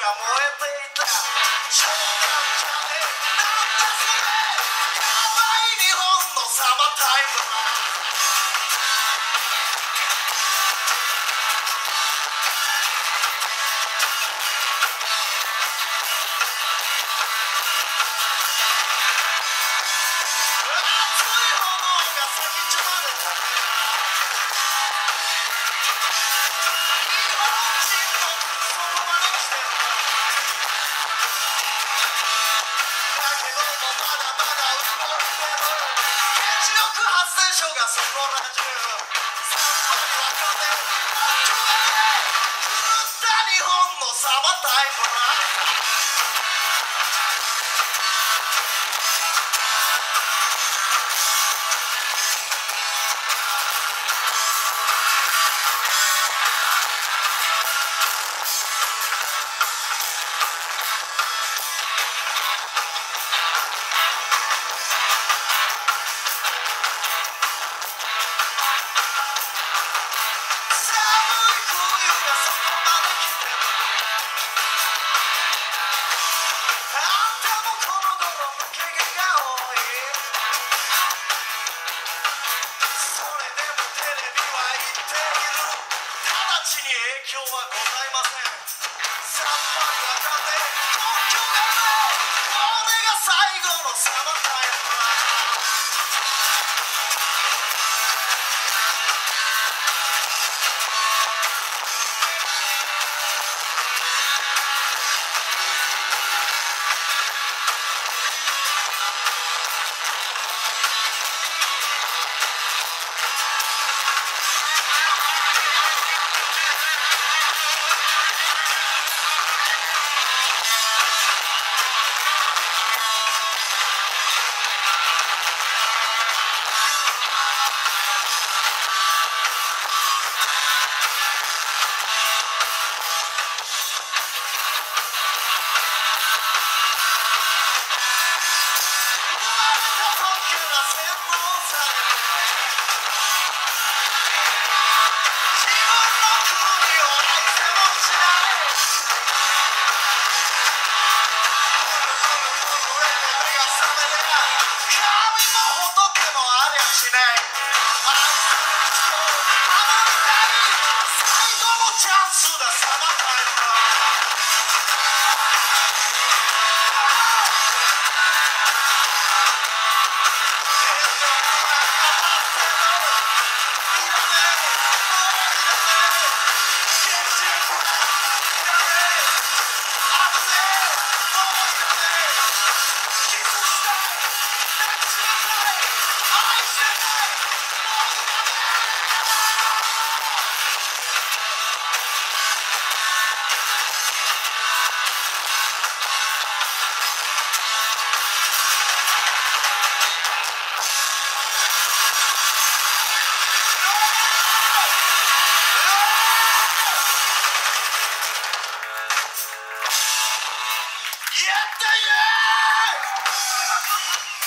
燃えていた冗談じゃねえなんだそれやばい日本のサマータイムそこら中3割若手もっとだけ狂った日本のサマータイム影響はございません。さっぱりわかんねえ根拠がないこれが最後のサマータイムチャンスだサマータイム